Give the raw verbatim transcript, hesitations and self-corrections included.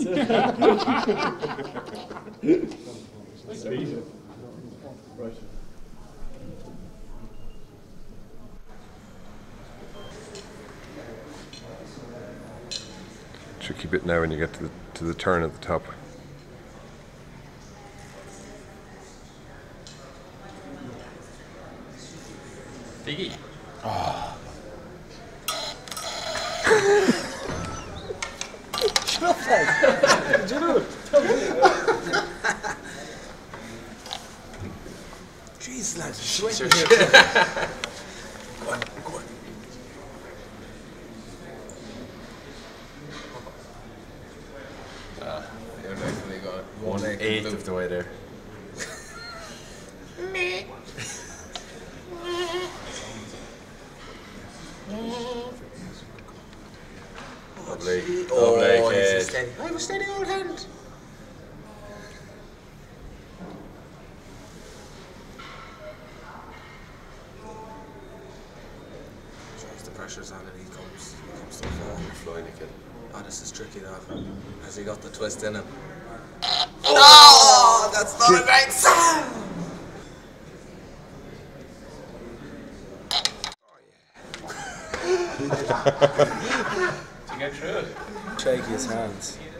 That's it. Right. Tricky bit now when you get to the to the turn at the top. Figgy. Oh. Shut up, lad. Did you do it? Jeez, lad, sweating here. Go on, go on. Ah, you're definitely going one eighth of the way there. Lovely, Oh, lovely he's a kid. steady. I have a steady old hand. Shows the pressure's on and he comes, he comes so far. Flying kid. Oh, this is tricky though. Has he got the twist in him? Oh, that's not a great sound! To get through it. Shaky his hands.